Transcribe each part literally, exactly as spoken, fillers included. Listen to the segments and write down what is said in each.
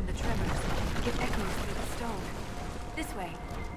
the tremors, give echoes through the stone. This way.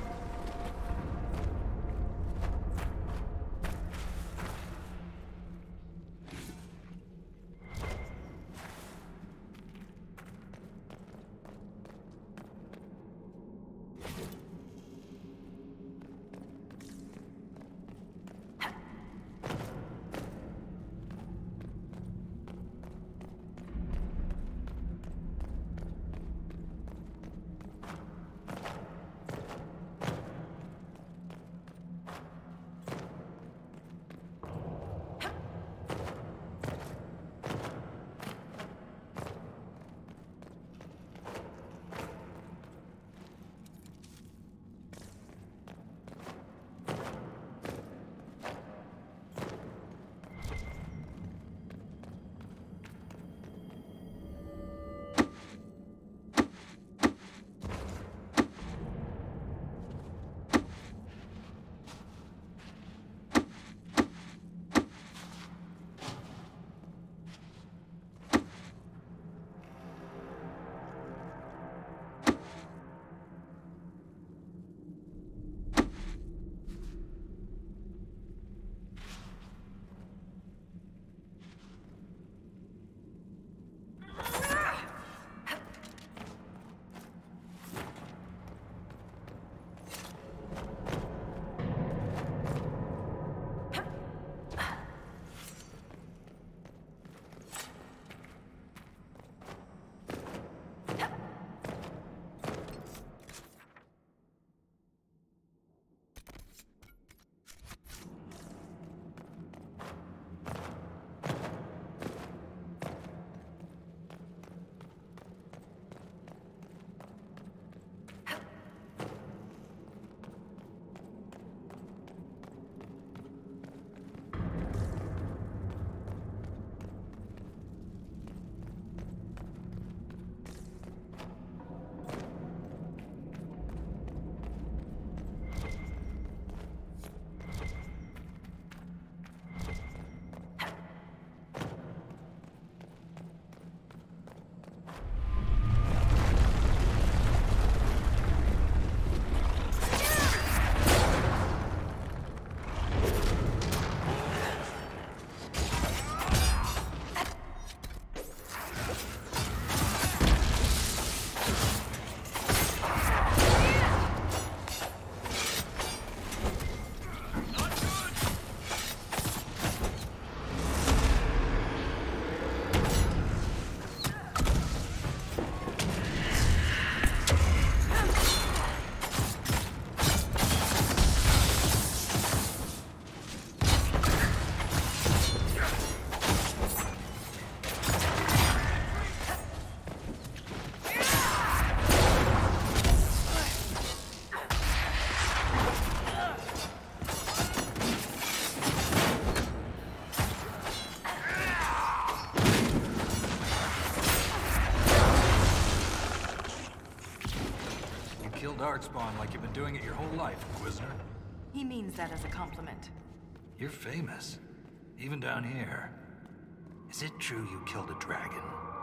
Darkspawn like you've been doing it your whole life, Inquisitor. He means that as a compliment. You're famous, even down here. Is it true you killed a dragon?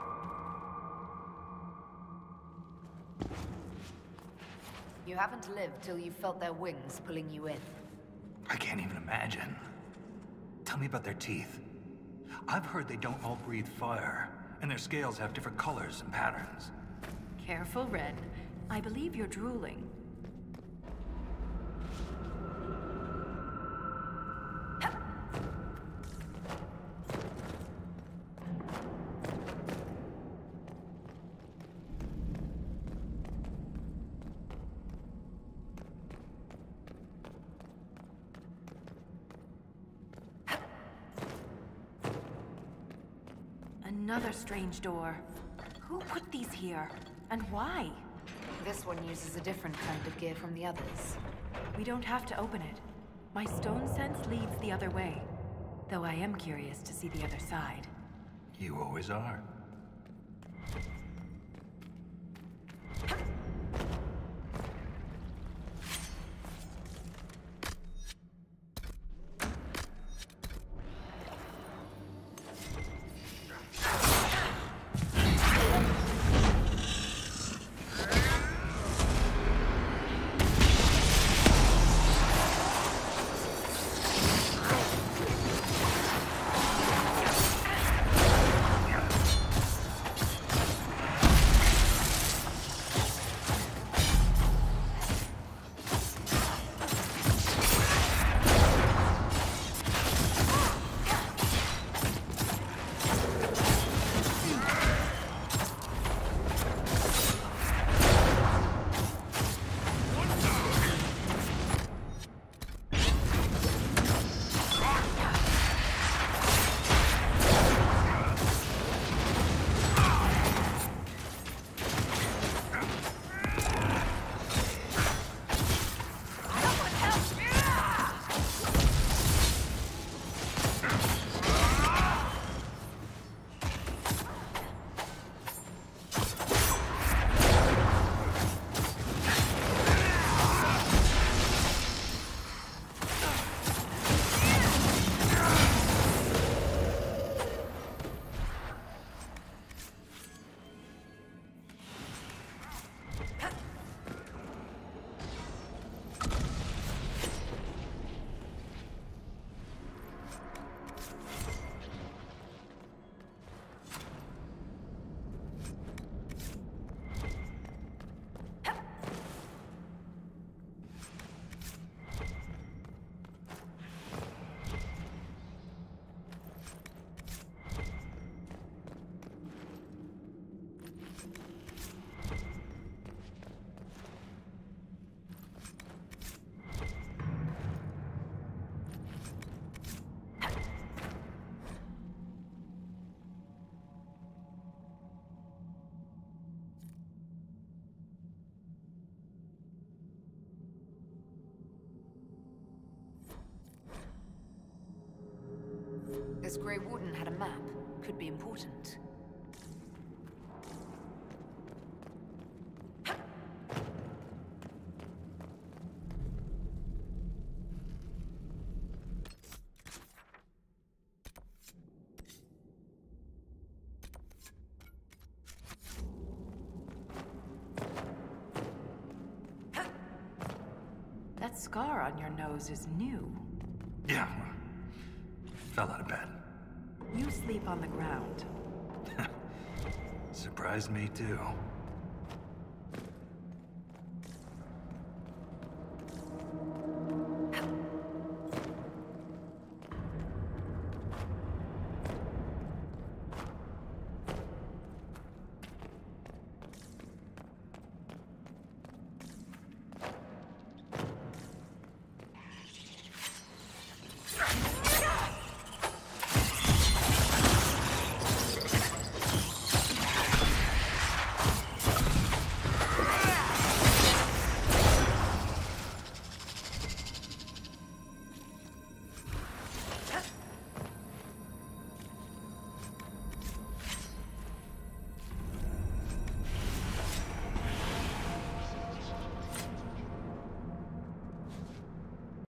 You haven't lived till you felt their wings pulling you in. I can't even imagine. Tell me about their teeth. I've heard they don't all breathe fire, and their scales have different colors and patterns. Careful, Ren. I believe you're drooling. Another strange door. Who put these here? And why? This one uses a different kind of gear from the others. We don't have to open it. My stone sense leads the other way. Though I am curious to see the other side. You always are. This Grey Warden had a map. Could be important. That scar on your nose is new. Yeah, well, fell out of bed. You sleep on the ground. Surprised me too.